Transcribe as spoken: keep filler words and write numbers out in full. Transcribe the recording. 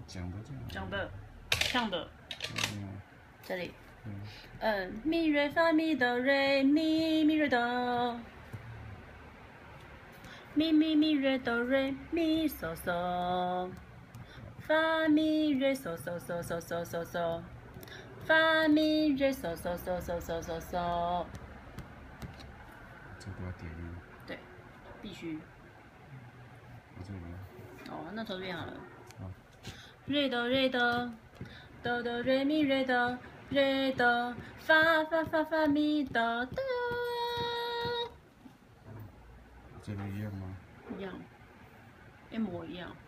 讲的这样。 讲的，唱的。 嗯。 这里。 嗯。 嗯，咪瑞发咪哆瑞咪咪瑞哆，咪咪咪瑞哆瑞咪嗦嗦，发咪瑞嗦嗦嗦嗦嗦嗦嗦，发咪瑞嗦嗦嗦嗦嗦嗦嗦。 这都要点音。 对，必须。 我这里。 哦，那从这边好了。 好。 瑞哆瑞哆，哆哆瑞咪瑞哆，瑞哆发发发发咪哆哆。 这里一样吗？ 一样，一模一样。